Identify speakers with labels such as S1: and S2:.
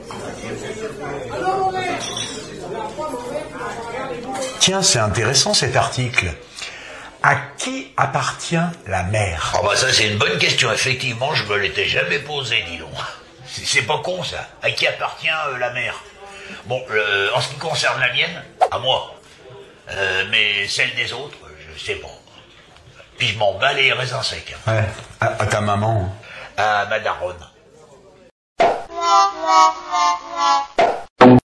S1: Tiens, c'est intéressant cet article. À qui appartient la mer?
S2: Ah bah ça c'est une bonne question, effectivement, je me l'étais jamais posée, dis donc. C'est pas con ça. À qui appartient la mer? Bon, en ce qui concerne la mienne, à moi. Mais celle des autres, je sais pas. Puis je m'en bats les raisins secs.
S1: Ouais, à ta maman.
S2: À ma daronne.